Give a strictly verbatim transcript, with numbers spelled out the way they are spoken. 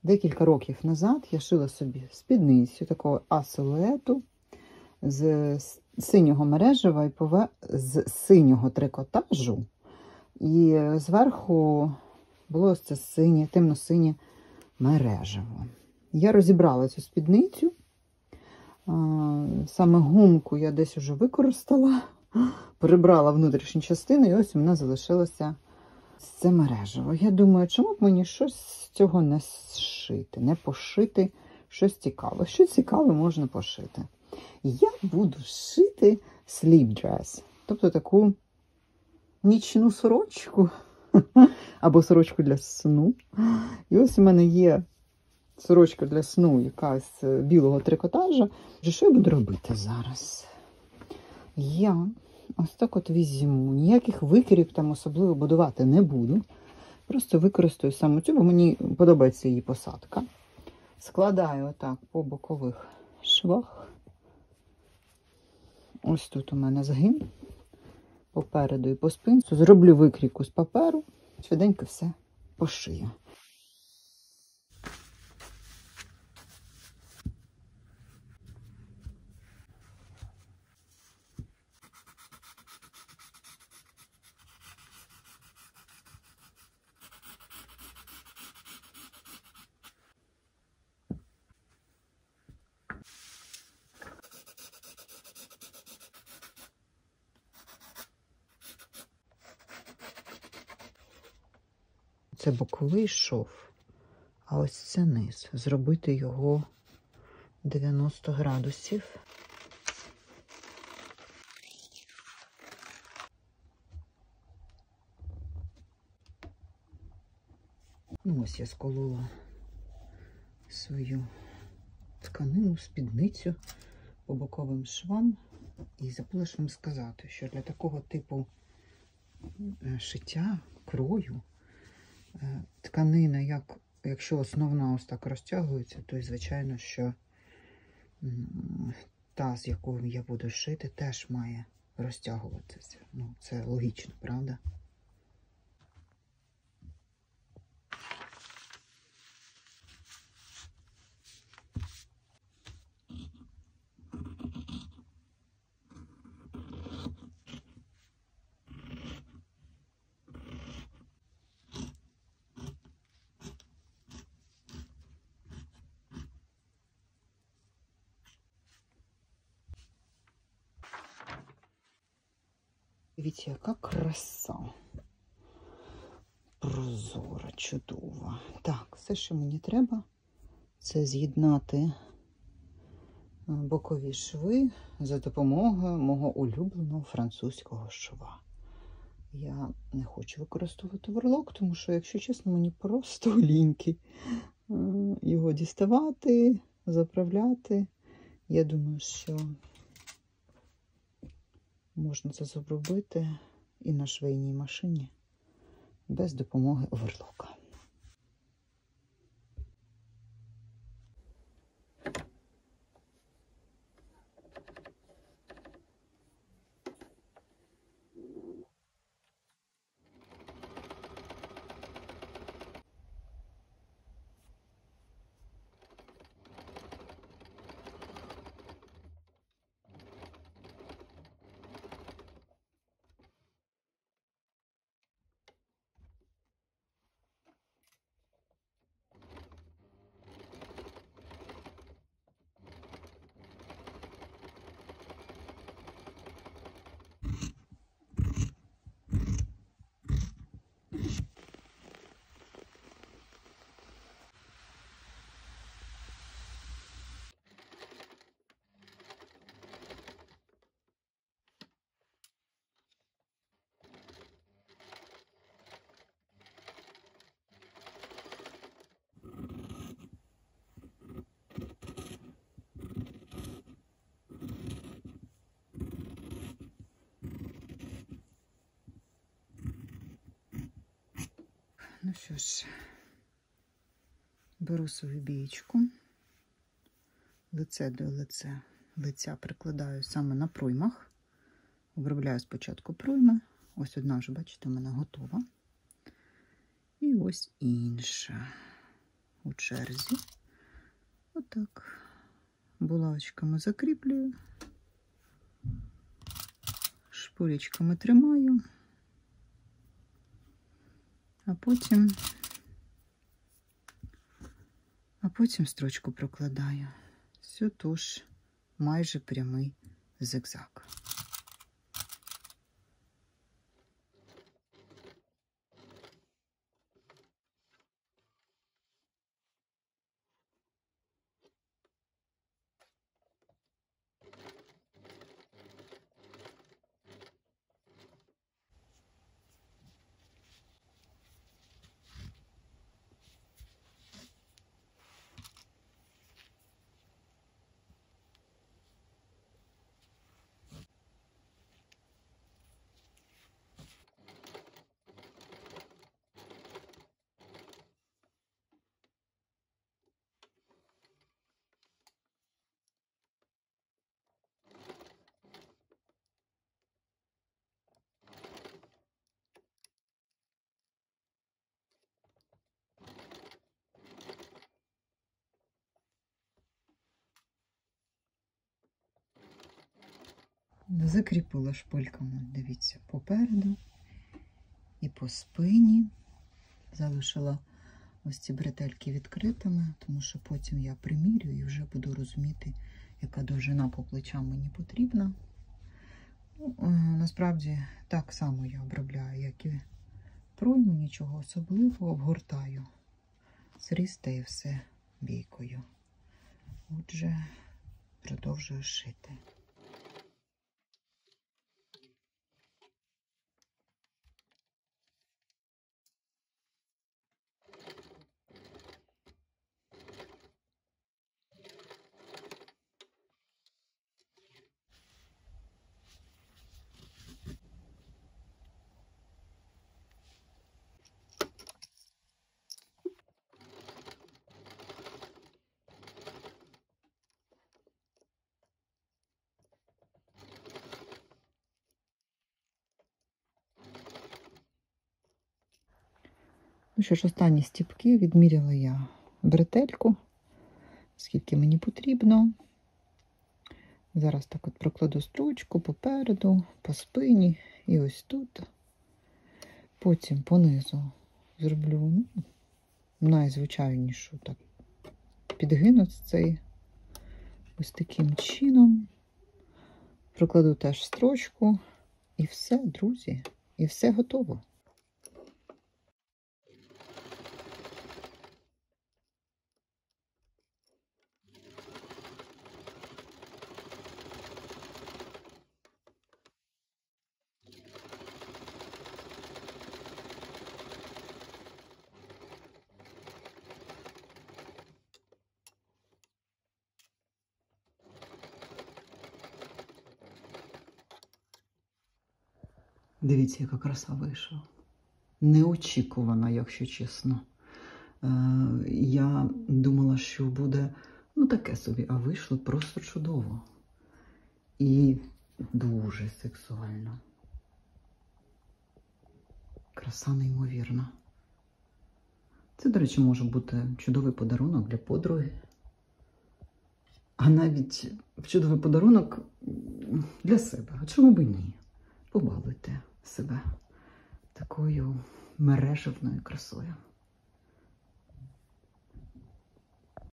Декілька років назад я шила собі спідницю такого А-силуету з синього мережева і пове... з синього трикотажу. І зверху було ось це синє, темно-синє мережево. Я розібрала цю спідницю. Саме гумку я десь уже використала, прибрала внутрішні частини, і ось у мене залишилося це мережево. Я думаю, чому б мені щось з цього не зшити, не пошити щось цікаве. Що цікаве можна пошити? Я буду шити sleep dress, тобто таку нічну сорочку, або сорочку для сну. І ось у мене є сорочка для сну, якась білого трикотажа. Що я буду робити зараз? Я ось так от візьму, ніяких викерів там особливо будувати не буду. Просто використаю саме цю, бо мені подобається її посадка. Складаю отак по бокових швах. Ось тут у мене згин попереду і по спинці. Зроблю викрійку з паперу, швиденько все пошию. Це боковий шов, а ось це низ. Зробити його дев'яносто градусів. Ну, ось я сколола свою тканину, спідницю по боковим швам. І забула ж вам сказати, що для такого типу шиття, крою, тканина, як, якщо основна ось так розтягується, то, звичайно, що та, з якою я буду шити, теж має розтягуватися. Ну, це логічно, правда? Дивіться, яка краса. Прозора, чудова. Так, все, що мені треба, це з'єднати бокові шви за допомогою мого улюбленого французького шва. Я не хочу використовувати оверлок, тому що, якщо чесно, мені просто ліньки його діставати, заправляти. Я думаю, що можна це зробити і на швейній машині без допомоги оверлока. Ну що ж, беру свою бієчку, лице до лице, лиця прикладаю саме на проймах, обробляю спочатку пройми, ось одна вже, бачите, у мене готова, і ось інша. у черзі. Отак. Булавочками закріплюю, шпулечками тримаю, а потім, а потім строчку прокладаю. Все тож майже прямий зигзаг. Закріпила шпильками, дивіться, попереду і по спині. Залишила ось ці бретельки відкритими, тому що потім я примірю і вже буду розуміти, яка довжина по плечам мені потрібна. Ну, насправді так само я обробляю, як і пройму, нічого особливого, обгортаю зріз та і все бійкою. Отже, продовжую шити. Ну що ж, останні стіпки відміряла я бретельку, скільки мені потрібно. Зараз так от прокладу строчку попереду, по спині і ось тут. Потім понизу зроблю ну, найзвичайнішу так підгину цей ось таким чином. Прокладу теж строчку і все, друзі, і все готово. Дивіться, яка краса вийшла. Неочікувана, якщо чесно. Е, я думала, що буде, ну, таке собі, а вийшло просто чудово. І дуже сексуально. Краса неймовірна. Це, до речі, може бути чудовий подарунок для подруги. А навіть чудовий подарунок для себе. А чому б і ні? Побалуйте себе такою мережевною красою.